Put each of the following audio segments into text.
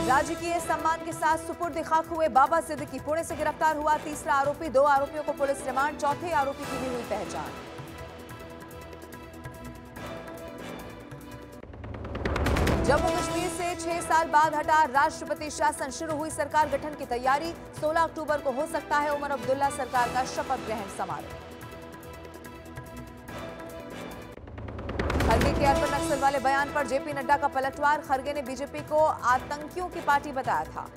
राजकीय सम्मान के साथ सुपुर्द खाक हुए बाबा सिद्दीकी पुणे से गिरफ्तार हुआ तीसरा आरोपी। 2 आरोपियों को पुलिस रिमांड, चौथे आरोपी की भी हुई पहचान। जम्मू कश्मीर से 6 साल बाद हटा राष्ट्रपति शासन, शुरू हुई सरकार गठन की तैयारी। 16 अक्टूबर को हो सकता है उमर अब्दुल्ला सरकार का शपथ ग्रहण समारोह। खरगे के अर्बन नक्सल वाले बयान पर जेपी नड्डा का पलटवार। खरगे ने बीजेपी को आतंकियों की पार्टी बताया था।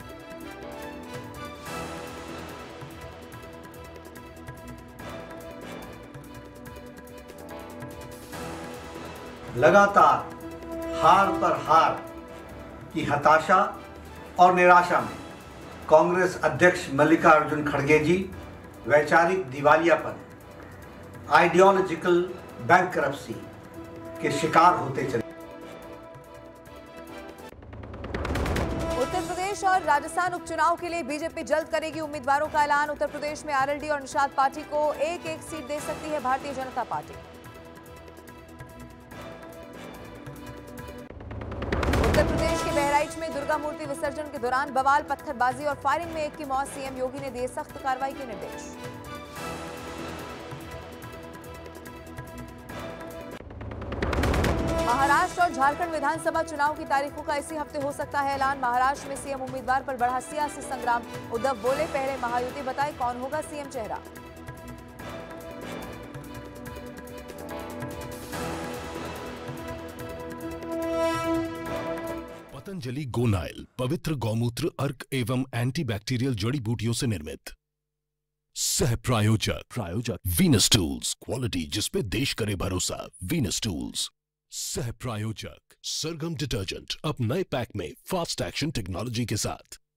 लगातार हार पर हार की हताशा और निराशा में कांग्रेस अध्यक्ष मल्लिकार्जुन खड़गे जी वैचारिक दिवालियापन, आइडियोलॉजिकल बैंकरप्सी के शिकार होते चले। उत्तर प्रदेश और राजस्थान उपचुनाव के लिए बीजेपी जल्द करेगी उम्मीदवारों का ऐलान। उत्तर प्रदेश में आरएलडी और निषाद पार्टी को एक-एक सीट दे सकती है भारतीय जनता पार्टी। उत्तर प्रदेश के बहराइच में दुर्गा मूर्ति विसर्जन के दौरान बवाल, पत्थरबाजी और फायरिंग में एक की मौत। सीएम योगी ने दिए सख्त कार्रवाई के निर्देश। महाराष्ट्र और झारखंड विधानसभा चुनाव की तारीखों का इसी हफ्ते हो सकता है ऐलान। महाराष्ट्र में सीएम उम्मीदवार पर बढ़ा सियासी संग्राम। उद्धव बोले, पहले महायुति बताए कौन होगा सीएम चेहरा। पतंजलि गोनाइल पवित्र गौमूत्र, अर्क एवं एंटीबैक्टीरियल जड़ी बूटियों से निर्मित। सह प्रायोजक वीनस टूल्स, क्वालिटी जिसपे देश करे भरोसा। Venus tools. सह प्रायोजक सरगम डिटर्जेंट, अब नए पैक में फास्ट एक्शन टेक्नोलॉजी के साथ।